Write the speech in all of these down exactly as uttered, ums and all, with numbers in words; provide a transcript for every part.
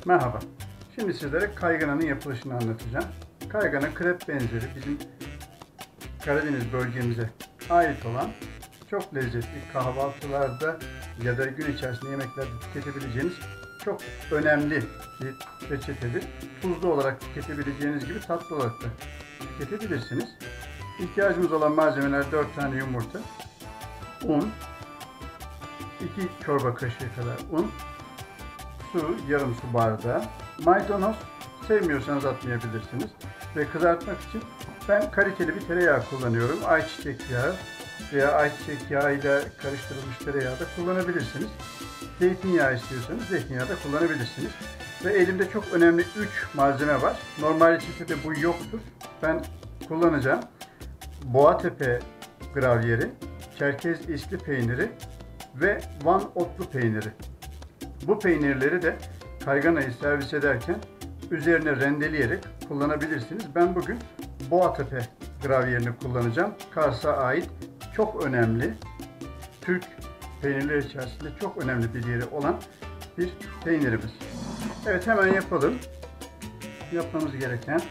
Merhaba. Şimdi sizlere kaygananın yapılışını anlatacağım. Kaygana krep benzeri bizim Karadeniz bölgemize ait olan çok lezzetli kahvaltılarda ya da gün içerisinde yemeklerde tüketebileceğiniz çok önemli bir reçetedir. Tuzlu olarak tüketebileceğiniz gibi tatlı olarak da tüketebilirsiniz. İhtiyacımız olan malzemeler dört tane yumurta, un, iki çorba kaşığı kadar un, su, yarım su bardağı, maydanoz, sevmiyorsanız atmayabilirsiniz. Ve kızartmak için ben kaliteli bir tereyağı kullanıyorum. Ayçiçek yağı veya ayçiçek yağı ile karıştırılmış tereyağı da kullanabilirsiniz. Zeytinyağı istiyorsanız zeytinyağı da kullanabilirsiniz. Ve elimde çok önemli üç malzeme var. Normal reçetede bu yoktur. Ben kullanacağım. Boğatepe gravyeri, Çerkez isli peyniri ve Van otlu peyniri. Bu peynirleri de kayganayı servis ederken üzerine rendeleyerek kullanabilirsiniz. Ben bugün Boğatepe gravyerini kullanacağım. Kars'a ait çok önemli, Türk peynirleri içerisinde çok önemli bir yeri olan bir peynirimiz. Evet, hemen yapalım. Yapmamız gereken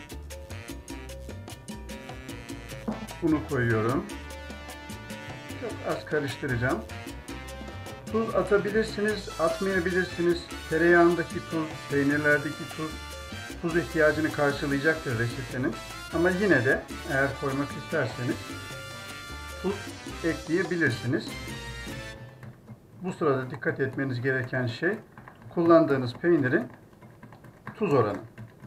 bunu koyuyorum. Çok az karıştıracağım. Tuz atabilirsiniz, atmayabilirsiniz. Tereyağındaki tuz, peynirlerdeki tuz, tuz ihtiyacını karşılayacaktır reçetenin. Ama yine de eğer koymak isterseniz tuz ekleyebilirsiniz. Bu sırada dikkat etmeniz gereken şey kullandığınız peynirin tuz oranı.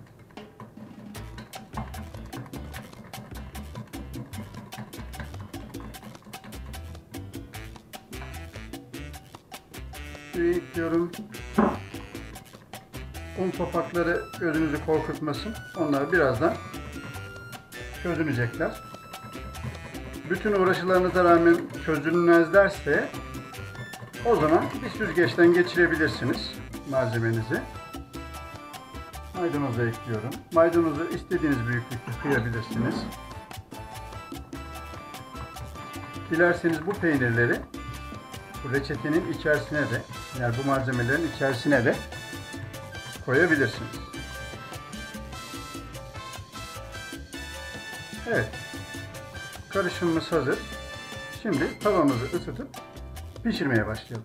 Suyu ekliyorum. Un topakları gözünüzü korkutmasın. Onlar birazdan çözünecekler. Bütün uğraşılarınıza rağmen çözülmezlerse o zaman bir süzgeçten geçirebilirsiniz malzemenizi. Maydanozu ekliyorum. Maydanozu istediğiniz büyüklükte kıyabilirsiniz. Dilerseniz bu peynirleri bu reçetenin içerisine de, yani bu malzemelerin içerisine de koyabilirsiniz. Evet, karışımımız hazır. Şimdi tavamızı ısıtıp pişirmeye başlayalım.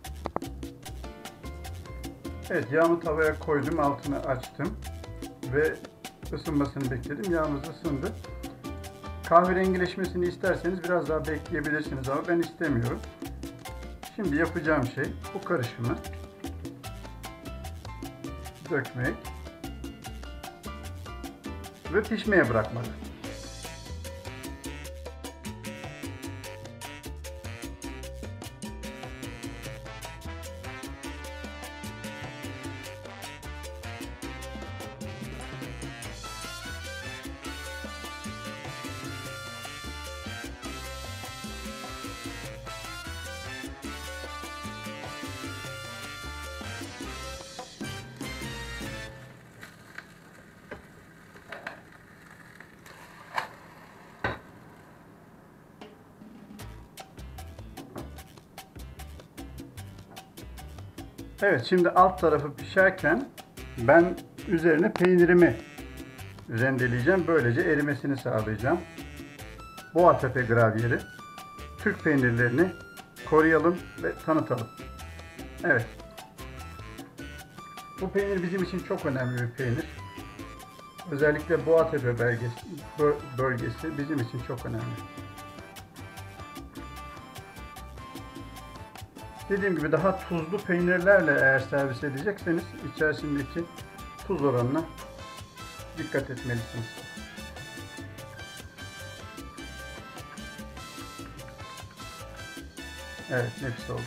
Evet, yağımı tavaya koydum, altını açtım ve ısınmasını bekledim. Yağımız ısındı. Kahverengileşmesini isterseniz biraz daha bekleyebilirsiniz ama ben istemiyorum. Şimdi yapacağım şey bu karışımı dökmek ve pişmeye bırakmak. Evet, şimdi alt tarafı pişerken ben üzerine peynirimi rendeleyeceğim. Böylece erimesini sağlayacağım. Boğatepe gravyeri. Türk peynirlerini koruyalım ve tanıtalım. Evet. Bu peynir bizim için çok önemli bir peynir. Özellikle Boğatepe bölgesi, bölgesi bizim için çok önemli. Dediğim gibi daha tuzlu peynirlerle eğer servis edecekseniz içerisindeki tuz oranına dikkat etmelisiniz. Evet, nefis oldu.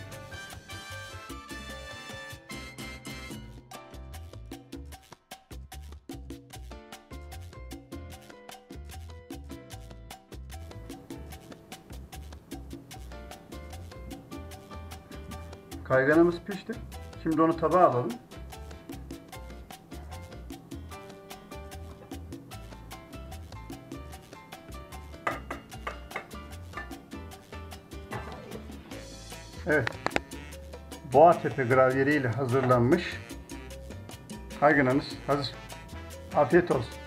Kayganamız pişti. Şimdi onu tabağa alalım. Evet. Boğatepe gravyeriyle hazırlanmış Kaygananız hazır. Afiyet olsun.